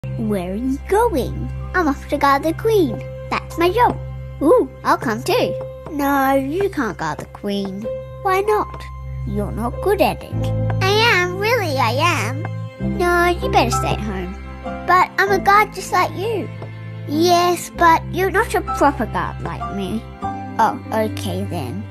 Where are you going? I'm off to guard the queen. That's my job. Ooh, I'll come too. No, you can't guard the queen. Why not? You're not good at it. I am, really I am. No, you better stay at home. But I'm a guard just like you. Yes, but you're not a proper guard like me. Oh, okay then.